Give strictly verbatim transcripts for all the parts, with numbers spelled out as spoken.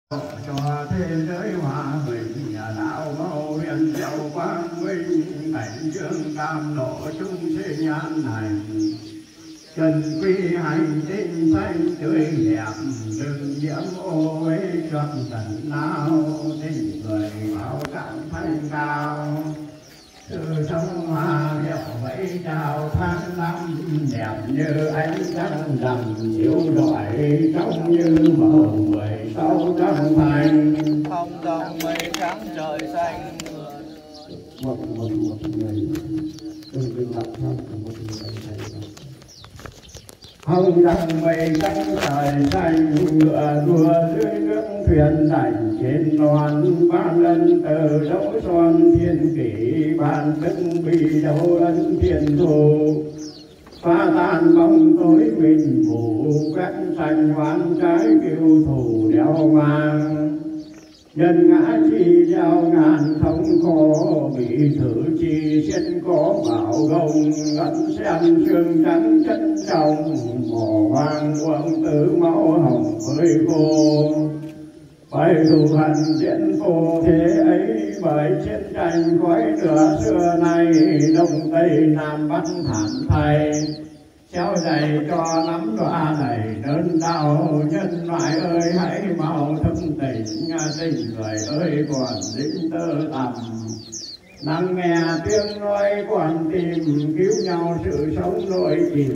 cho thế giới hòa bình, nhà đạo mâu hiền giàu quang vinh, cảnh dương cam lộ chúng sinh an lành. Trần quy hành tinh xanh tươi đẹp, đừng nhiễm ô uế trọn tận nào, tình người bảo cảm thanh cao. Sự sống hoa điệu vẫy chào tháng năm, đẹp như ánh trăng rằm chiếu rọi, trông như màu mười sáu trăng thành. Không đồng mây trắng trời xanh. Một một một người đừng đừng lặng theo một người thầy. Hồng đằng mây trắng trời xanh, ngựa đua dưới nước thuyền đành trên non. Ba lần từ dấu son thiên kỷ, bàn đức bị dấu ân thiên thù. Phá tan bóng tối mình phủ, quét xanh hoán trái kiêu thủ đeo mang. Nhân ngã chi gieo ngàn thống khổ, bị thử chi xiết có bảo gồng. Ngẫn xem sương trắng chất trong, mỏ hoang uống tứ máu hồng hơi khô. Bởi thù hận diễn phô thế ấy, bởi chiến tranh khói lửa xưa nay. Đông Tây Nam Bắc thảm thay, treo dày cho nắm đoá này đơn đau. Nhân loại ơi hãy mau thâm tình, tình người ơi còn dính tơ tằm. Lắng nghe tiếng nói còn tìm, cứu nhau sự sống nỗi chìm.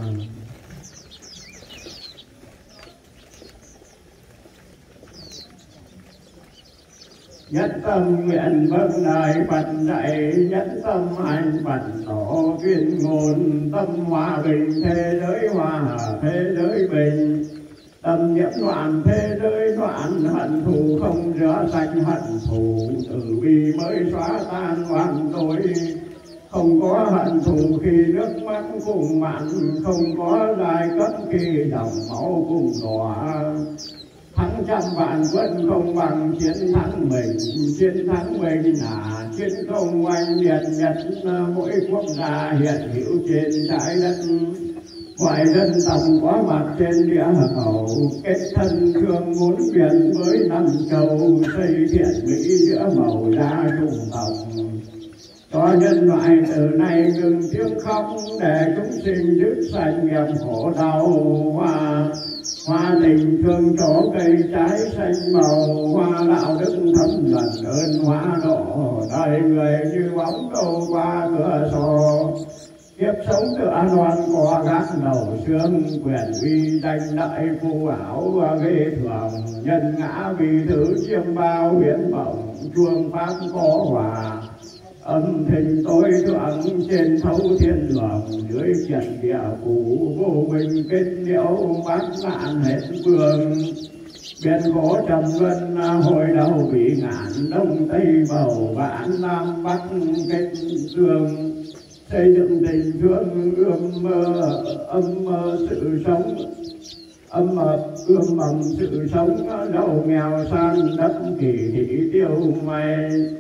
Nhất tâm nguyện vâng lời Phật dạy, nhất tâm hành Phật tổ tuyên ngôn. Tâm hòa bình thế giới hòa, thế giới bình. Tâm nhiễm loạn thế giới loạn, hận thù không rửa sạch hận thù. Từ bi mới xóa tan oan tối. Không có hận thù khi nước mắt cùng mặn, không có giai cấp khi dòng máu cùng đỏ. Thắng trăm vạn quân không bằng chiến thắng mình, chiến thắng mình là chiến công oanh liệt nhất. Mỗi quốc gia hiện hữu trên trái đất, ngoài dân tộc có mặt trên địa cầu. Kết thân thương muốn biển với năm châu, xây thiện mỹ giữa màu da chủng tộc. Cho nhân loại từ nay ngừng tiếng khóc, để chúng sinh dứt sạch nghiệp khổ đau. Hoa hoa tình thương chỗ cây trái xanh màu, hoa đạo đức thấm nhuần ơn hoa độ. Đời người như bóng câu qua cửa sổ, kiếp sống tựa non có gác đầu xương. Quyền uy danh lợi phù ảo ghê thường, nhân ngã vì thứ chiêm bao huyễn mộng. Chuông pháp có hòa, âm thanh tối thượng trên thấu thiên đường. Dưới trần địa phủ vô minh kết liễu, bát nạn hết phương. Biển khổ trầm luân hồi đầu bị ngạn, đông tây bầu vãn nam bắc kết dương. Xây dựng tình thương ươm mơ, âm mơ sự sống, âm mập ươm mầm sự sống. Đầu nghèo sang đất kỳ thị tiêu mây,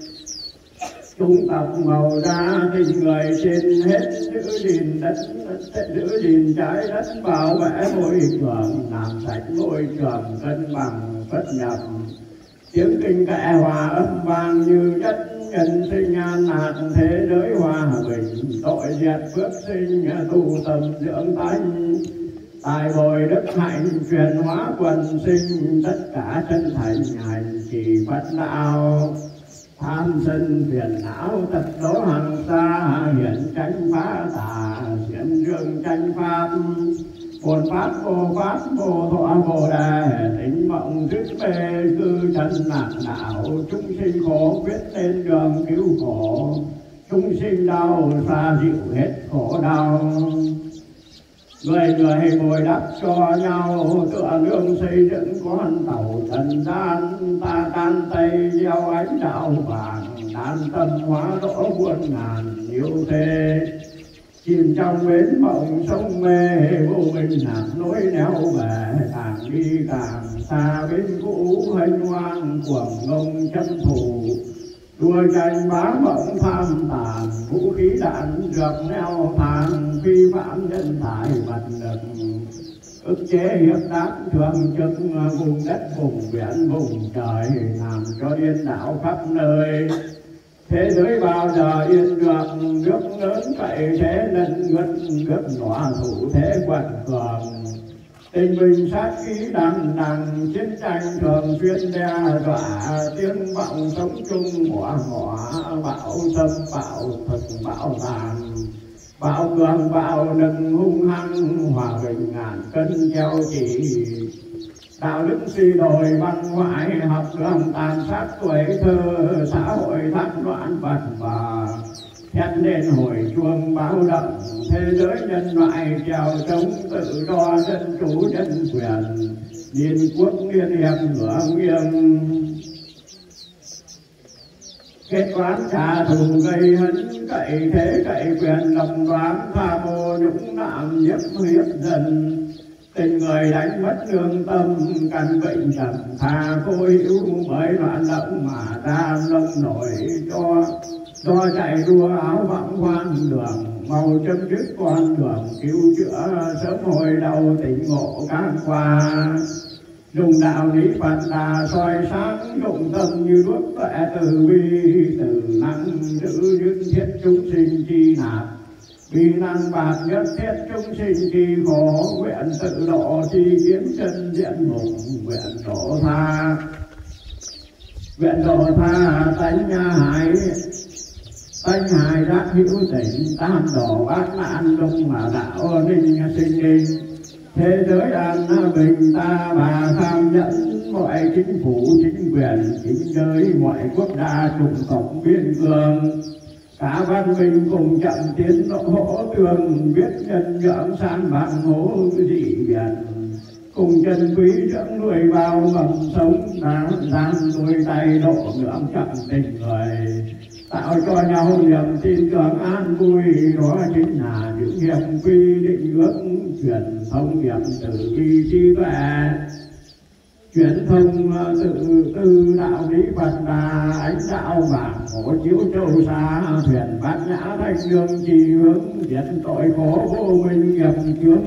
trung tộc màu da tình người trên hết. Giữ gìn đất, giữ gìn trái đất, bảo vệ môi trường, làm sạch môi trường, cân bằng bất nhập. Tiếng kinh kệ hòa âm vang như đất, nhân sinh an lạc thế giới hòa bình. Tội diệt phước sinh, tu tâm dưỡng tánh, tài bồi đức hạnh truyền hóa quần sinh. Tất cả chân thành hành trì Phật đạo, tham sân phiền não tật đố hằng xa. Hiện tranh phá tà, hiện dương tranh pháp, bổn pháp vô pháp vô thọ vô đề. Tính mộng thức mê cư chân lạc đạo, chúng sinh khổ quyết lên đường cứu khổ. Chúng sinh đau xa dịu hết khổ đau, người người bồi đắp cho nhau. Tựa nương xây dựng con tàu trần gian, ta tan tay gieo ánh đạo vàng. Đan tâm hóa đỗ muôn ngàn yêu thế, chìm trong bến mộng sông mê. Vô minh lạc nối néo về, càng đi càng xa bến cũ. Hênh hoang cuồng ngông chân thủ, đua tranh bá mộng tham tàn. Vũ khí đạn dược neo tàn, phi phạm nhân tài vật lực. ức chế hiếp đáp thường trực vùng đất vùng biển vùng trời, làm cho điên đảo khắp nơi. Thế giới bao giờ yên được, nước lớn cậy thế nên ngất nước nhỏ thủ thế quật cường. Tình bình sát khí đằng đằng, chiến tranh thường xuyên đe dọa, tiếng vọng sống chung ngõ ngõ, bão xâm bão thực bão tàn. Bão cường bão nâng hung hăng, hòa bình ngàn cân treo chỉ. Đạo đức suy đồi văn ngoại, học lòng tàn sát tuổi thơ, xã hội thác loạn bật và hét lên hồi chuông báo động. Thế giới nhân loại trèo chống tự do dân chủ nhân quyền, liên quốc liên hiệp ngửa nghiêng. Kết toán trả thù gây hấn, cậy thế cậy quyền đồng đoán, tha mô nhũng nạm nhiếp hiếp dân. Tình người đánh mất lương tâm, căn bệnh trầm tha khôi hữu, mới loạn động mà ta lông nổi cho. Do chạy đua áo vọng hoang đường, mau chấm dứt con đường cứu chữa, sớm hồi đầu tỉnh ngộ can qua. Dùng đạo lý Phật đà soi sáng, dụng tâm như đuốc tuệ từ bi, từ năng giữ những thiết chúng sinh chi nạp. Vì năng bạc nhất thiết chúng sinh chi khổ, nguyện tự độ chi kiến chân diện mục, nguyện độ tha. Nguyện độ tha tánh hại, tánh hại giác hữu tỉnh, tam độ bát nạn đông mà đạo ninh sinh linh. Thế giới an bình ta bà tham nhẫn, mọi chính phủ chính quyền chính giới, mọi quốc gia trùng tộc biên cương. Cả văn minh cùng chậm tiến độ hỗ tường, biết nhân dưỡng san bằng hố dị biển. Cùng chân quý dưỡng nuôi bao mầm sống, đáng gian đôi tay độ ngưỡng chậm tình người. Tạo cho nhau niềm tin tưởng an vui, đó chính là những hiệp quy định ước truyền thông hiệp từ bi trí tuệ. Truyền thông tự tư đạo lý Phật đà, ánh đạo vàng hộ chiếu châu xa, thuyền bát nhã thanh lương trì hướng, diệt tội khổ vô minh nghiệp chướng.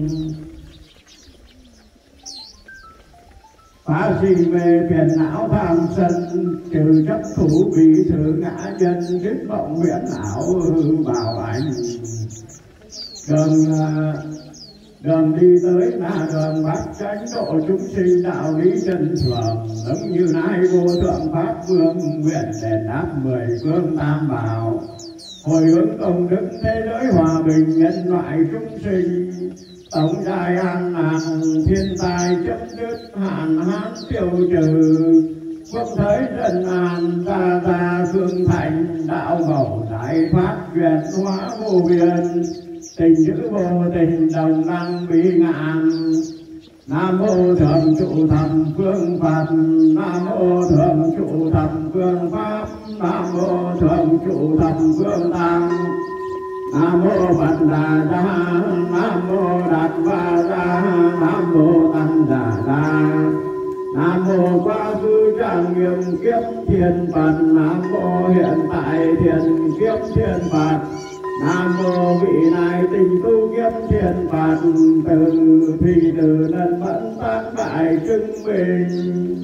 Phá sinh về phiền não tham sân, trừ chấp thủ bị thử ngã nhân, dứt vọng huyễn ảo bảo ảnh. Đường đường đi tới là đường bát chánh độ chúng sinh, đạo lý chân thường giống như nai vô thượng pháp vương, nguyện đền đáp mười phương tam bảo. Hồi hướng công đức thế giới hòa bình, nhân loại chúng sinh tổng giai an lạc, thiên tai chấm dứt, hạn hán tiêu trừ. Quốc thế dân an, ta ta phương thành, đạo mẫu giải thoát duyệt hóa vô biên. Tình giữ vô tình đồng đăng bí ngạn. Nam mô thượng trụ thầm phương Phật, Nam mô thượng trụ thầm phương Pháp, Nam mô thượng trụ thầm phương Tăng. Nam mô Phật Đà Đa, Nam mô Đạt Va Đa, Nam mô Tăng Đà Đa. Nam mô quá khứ trang nghiêm kiếp thiên Phật, Nam mô hiện tại thiền kiếp thiên Phật. Nam mô vị này tình tu kiếp thiên Phật, từ thì từ lần mẫn tác đại chứng minh.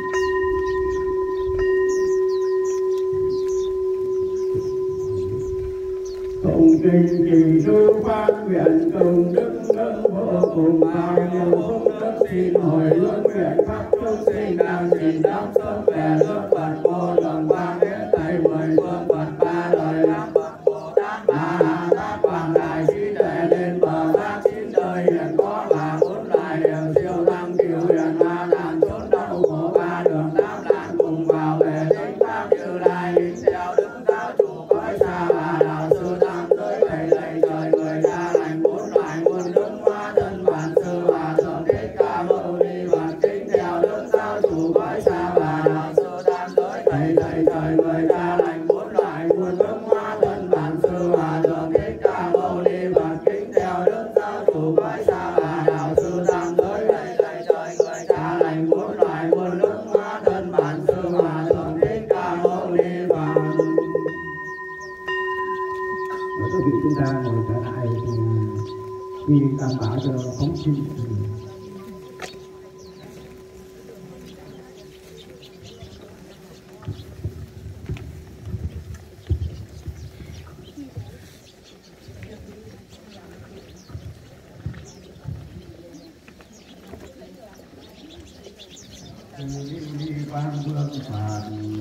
Cùng kinh trì tu phát nguyện công đức lớn vô cùng, bao nhiêu phúc đức xin hồi hướng nguyện khắp chúng sinh đang nhìn đắm sớm về nước Phật vô lượng quang hết thảy mười phương Phật ba đời năm Phật Bồ Tát ba Tát Quang Đại trí tuệ lên bờ giác chín đời hiện có và bốn loài hiền siêu tăng kiều huyền ma đàn chốn đau khổ ba đường tám nạn cùng vào về tính pháp Như Lai kính theo đức giáo chủ cõi xa và đạo sư tam giới thầy thầy trời người ta lành bốn loài nguồn đức hóa thân bản sư hòa thượng thích ca mâu ni Phật kính theo đức giáo chủ cõi xa và đạo sư tam giới thầy thầy trời người ta lành bốn loài nguồn đức hóa thân bản sư hòa thượng thích ca mâu ni Phật kính theo đức giáo chủ cõi xa và đạo sư tam giới thầy thầy trời người ta lành bốn loài nguồn đức hóa thân bản sư hòa thượng thích ca mâu ni Phật. Các vị chúng ta ngồi trở lại thì quy tam bảo cho phóng sinh. đi quan vương phạt.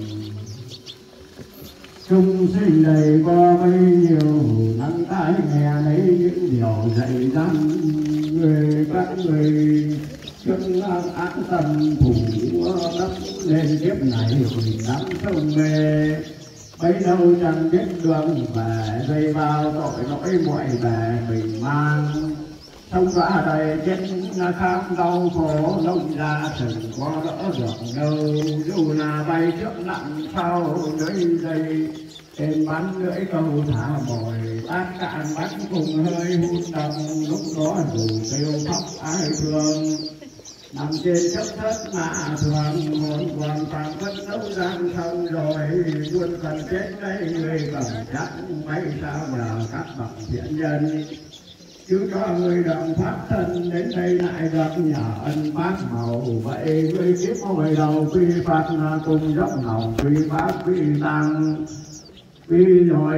Chúng sinh đầy có bấy nhiêu nắng tai nghe lấy những điều dạy dặn người các người chân an tâm thủ đắp lên kiếp này đắm sông mê. Bấy đâu chẳng biết đường về dây vào tội lỗi mọi bề mình mang. Sống ra đầy chết khám đau khổ lông ra từng có đỡ được đâu. Dù là bay trước nặng sau lưỡi dây trên bắn lưỡi câu thả bồi bát cạn bắn cùng hơi hút đồng. Lúc đó dù kêu khóc ai thương nằm trên chấp thất mà thường muốn còn phàm phất nấu gian không rồi luôn cần chết đây người cầm chắc mấy sao nhờ các bậc thiện nhân chứ cho người đồng pháp thân đến đây lại gặp nhờ ân bác màu. Vậy người kiếp hồi đầu quy phật cùng dốc lòng quy pháp quy tăng quy rồi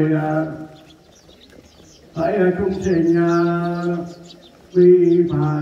hỡi chúng sinh quy phật.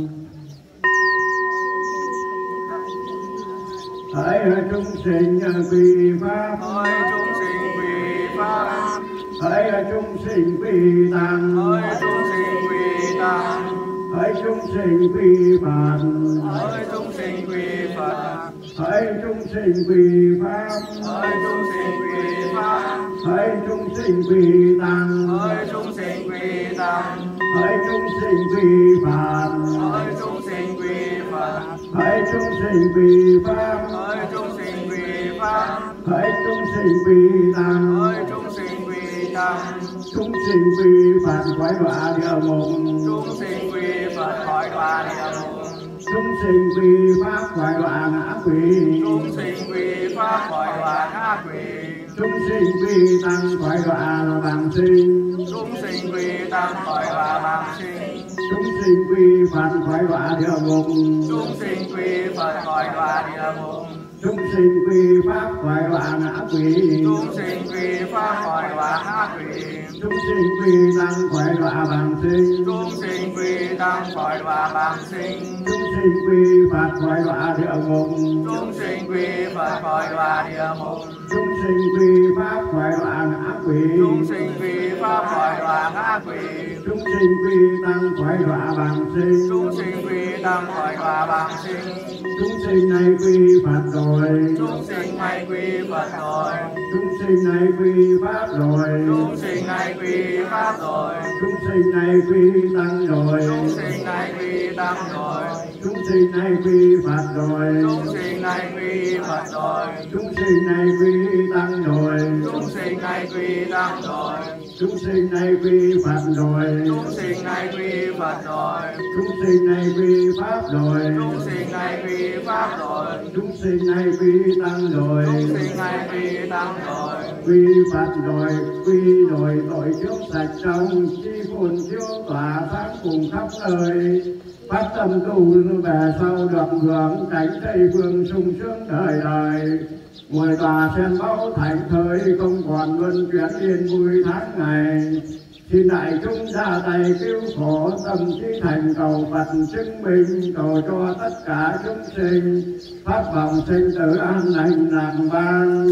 Hỡi chúng sinh quy pháp, hỡi chúng sinh quy pháp, hỡi chúng sinh quy tăng, hỡi chúng sinh quy tăng, hỡi chúng sinh quy phật, hỡi chúng sinh quy phật, hỡi chúng sinh quy pháp, hỡi chúng sinh quy pháp, hỡi chúng sinh quy tăng, hỡi chúng sinh quy tăng, hỡi chúng sinh quy phật, hỡi chúng sinh quy phật, hỡi chúng sinh quy pháp, hỡi chúng sinh quy pháp, hỡi chúng sinh quy tăng, hỡi chúng sinh quy tăng, chúng sinh quy phật khỏi đọa địa ngục, chúng sinh quy phật khỏi đọa địa ngục, chúng sinh quy pháp khỏi đọa ngã quỷ, chúng sinh quy pháp khỏi đọa ngã quỷ, chúng sinh quy tăng khỏi đọa bằng sinh, chúng sinh quy tăng khỏi đọa bằng sinh, chúng sinh quy phật khỏi đọa địa ngục, chúng sinh quy phật khỏi đọa địa ngục, chúng sinh quy pháp khỏi đọa ngã quỷ, chúng sinh quy pháp khỏi đọa ngã quỷ, chúng sinh quy tăng khỏi đọa bằng sinh, chúng sinh quy tăng khỏi đọa bằng sinh, chúng sinh quy phật khỏi đọa địa ngục, chúng sinh quy phật khỏi đọa địa ngục, chúng sinh quy pháp khỏi đọa ngã quỷ, chúng sinh quy pháp khỏi đọa ngã quỷ, chúng sinh quy tăng khỏi đọa bằng sinh, chúng sinh quy tăng khỏi đọa bằng sinh, chúng sinh này quy phật rồi, chúng sinh này quy phật rồi, chúng sinh này quy pháp rồi, chúng sinh này quy pháp rồi, chúng sinh này quy tăng rồi, chúng sinh này quy tăng rồi, chúng sinh này quy phật rồi, chúng sinh này quy phật rồi, chúng sinh này quy tăng rồi, chúng sinh này quy tăng rồi, chúng sinh này quy phật rồi, chúng sinh này quy phật rồi, chúng sinh này quy pháp rồi, chúng sinh này quy pháp rồi, chúng sinh này quy tăng rồi, chúng sinh này quy tăng rồi, quy phật rồi, quy rồi tội trước sạch trong chi phồn chiếu tỏa sáng cùng khắp nơi. Phát tâm tu về sau được hưởng cảnh tây phương sung sướng đời đời. Ngồi tòa sen báu thành thơi không còn luân chuyển yên vui tháng ngày. Xin đại chúng ra tay cứu khổ tâm trí thành cầu Phật chứng minh cầu cho tất cả chúng sinh pháp vọng sinh tử an lành lạc vang.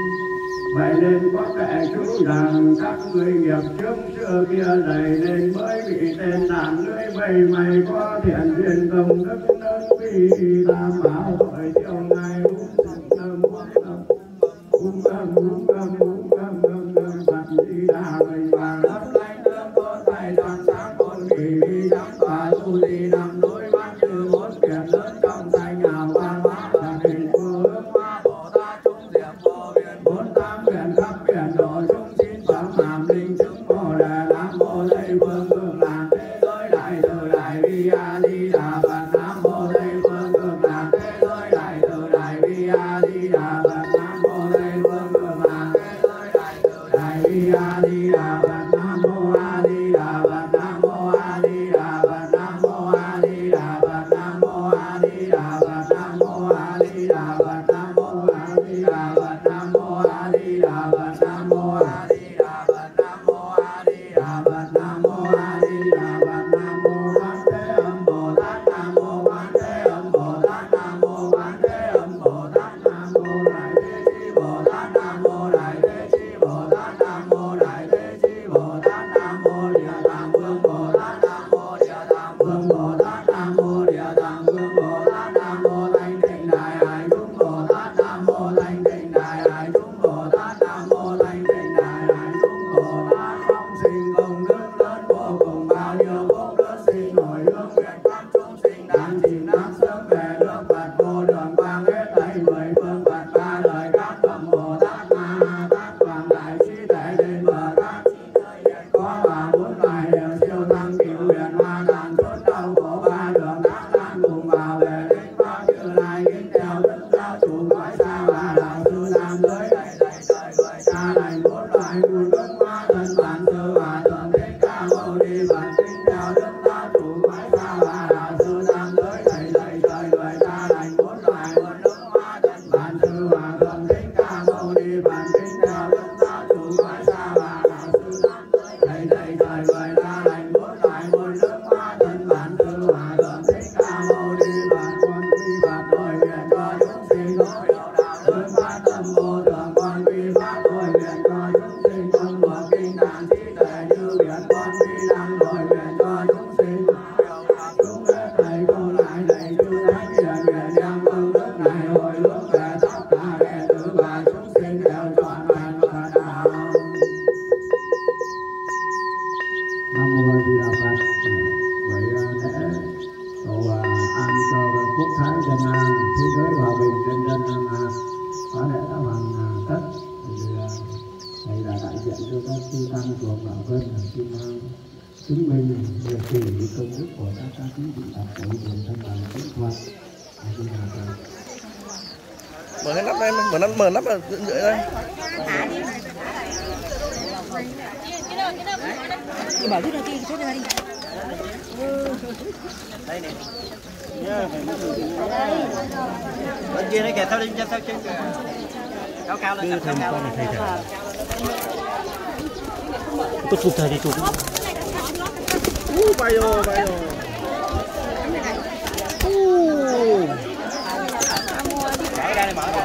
Vậy nên có kệ chú rằng các người nghiệp trước xưa kia dày nên mới bị tên nạn lưỡi bầy mày có thiện duyên công đức lớn vì tam bảo tội tiêu ngày uống thầm uống thầm uống thầm uống thầm uống thầm Phật đi đà mình vàng lấp lánh nước có tay toàn sáng con kỳ đi đắm tòa tu đi nằm đối bát từ bốn kiệt lớn trong thanh hào quang hóa là hình phương hướng hoa Bồ Tát chúng diệp vô biên bốn tám biển khắp biển độ chúng chín phẩm hàm linh chứng bồ đề nam mô tây phương cực lạc thế giới đại từ đại bi a di đà Phật nam mô tây phương cực lạc thế giới đại từ đại bi a di đà Phật nam mô tây phương cực lạc thế giới đại từ đại bi a di đà Phật nam mô a di đà Phật nam mô a di đà Phật nam mô a di đà Phật nam mô a di đà Phật nam mô a di đà Phật nam mô a di đà Phật nam mô a di đà Phật nam mô a di đà Phật nam mô a di đà Phật nam mô a di đà Phật nam mô Quán Thế Âm Bồ Tát nam mô Quán Thế Âm Bồ Tát nam mô Quán Thế Âm có lẽ đã hoàn tất. Thì thầy là đại diện cho các chư tăng thuộc Bảo Vân là xin chứng minh việc chỉ công đức của các các quý vị Phật tử cùng thân bằng kỹ thuật. Mở cái nắp đây, mở nắp mở nắp ở dưới đây. Chị bảo rút ra đi, rút ra đi. Đây này. Bên kia nó kìa, theo đi, theo chân. Cao cao lên, cao cao. Tôi chụp thầy đi chụp. Uh, bay rồi, bay rồi. Uh. Đây này, mở